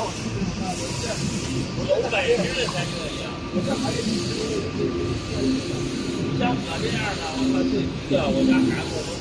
有本事的才这样。像我这样的，我靠，就我家孩子。